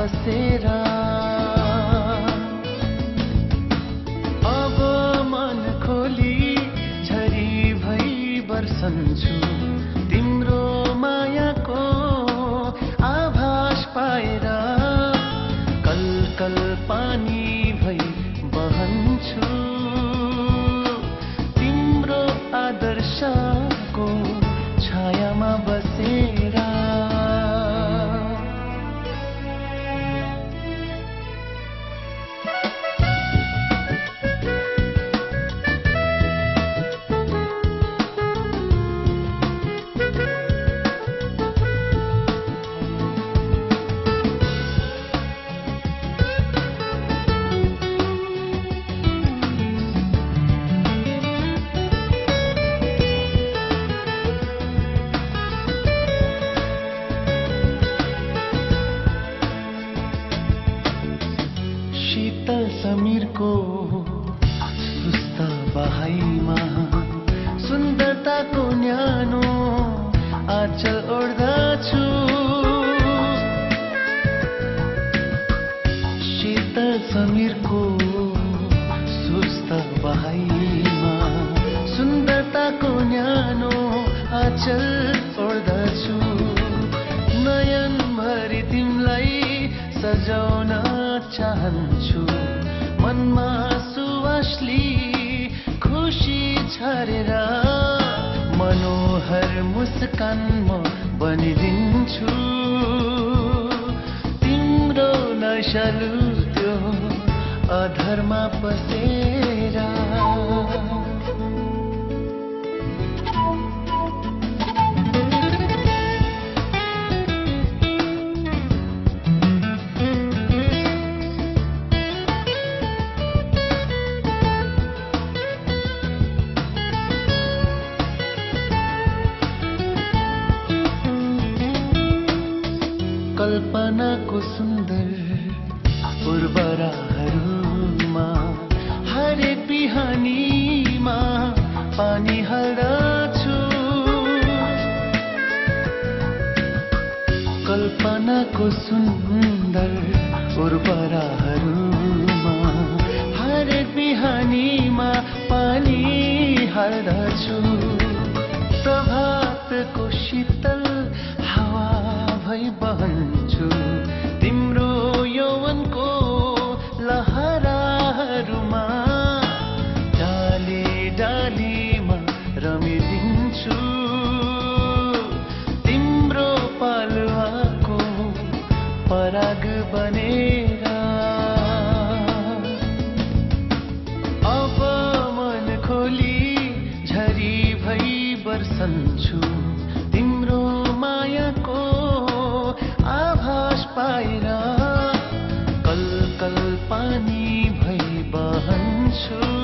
बसेर अब मन खोली झरी भई बर्सन्छु तिम्रो मायाको आभास पाएर कल कल पानी भई बहन्छु तिम्रो आदर्शको छायामा बसेर शीतल समीरको सुस्त बहाइमा सुन्दरताको न्यानो आँचल ओढ्दछु शीतल समीरको सुस्त बहाइमा सुन्दरताको न्यानो आँचल ओढ्दछु नयनभरि तिमीलाई सजाउन चाहन्छु मनमा सुवासली खुसी छरेर मनोहर मुस्कान म बनिदिन्छु तिम्रो नशालु त्यो अधरमा पसेर कल्पनाको सुन्दर उर्वराहरूमा हरेक बिहानीमा पानी हाल्दछु कल्पनाको सुन्दर उर्वराहरूमा हरेक बिहानीमा पानी हाल्दछु प्रभातको शीतल हावा भई बहन्छु तिम्रो यौवनको लहराहरूमा डाली डालीमा रमिदिन्छु तिम्रो पालुवाको पराग बनेर अब मन खोली झरी भई बर्सन्छु तिम्रो मायाको आभास पाएर कल कल पानी भई बहन्छु